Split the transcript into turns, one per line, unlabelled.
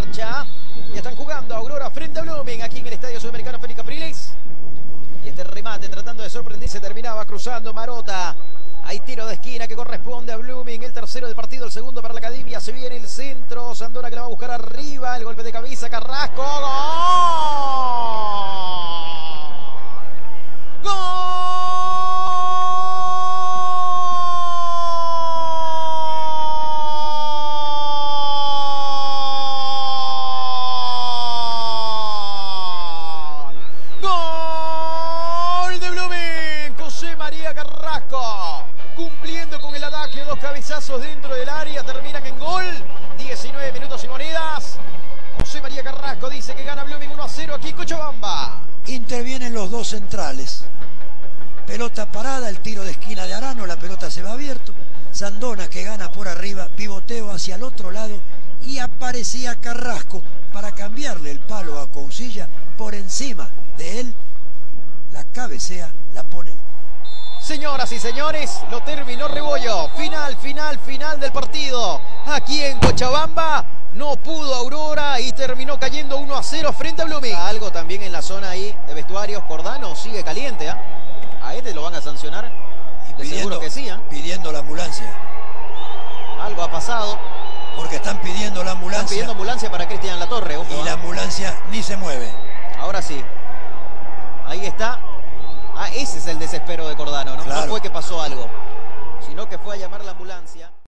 cancha. Y están jugando Aurora frente a Blooming aquí en el Estadio Sudamericano Félix Capriles. Y este remate tratando de sorprenderse terminaba cruzando Marota. Hay tiro de esquina que corresponde a Blooming. El tercero del partido, el segundo para la Academia. Se viene el centro. Sandona que la va a buscar arriba. El golpe de cabeza. Carrasco. ¡Gol! ¡Gol! Carrasco, cumpliendo con el adagio, dos cabezazos dentro del área, terminan en gol. 19 minutos y monedas. José María Carrasco dice que gana Blooming 1-0 aquí en Cochabamba.
Intervienen los dos centrales. Pelota parada, el tiro de esquina de Arano, la pelota se va abierto. Sandona que gana por arriba, pivoteo hacia el otro lado y aparecía Carrasco para cambiarle el palo a Councilla por encima de él. La cabecea, la ponen.
Señoras y señores, lo terminó Rebollo. Final del partido. Aquí en Cochabamba no pudo Aurora y terminó cayendo 1-0 frente a Blooming. Algo también en la zona ahí de vestuarios. Cordano sigue caliente. A este lo van a sancionar. Seguro que sí.
Pidiendo la ambulancia.
Algo ha pasado.
Porque están pidiendo la ambulancia.
Están pidiendo ambulancia para Cristian Latorre. Ojo,
y la ambulancia ni se mueve.
Ahora sí. Ahí está. Ese es el desespero de Cordano, ¿no? Claro. No fue que pasó algo, sino que fue a llamar la ambulancia.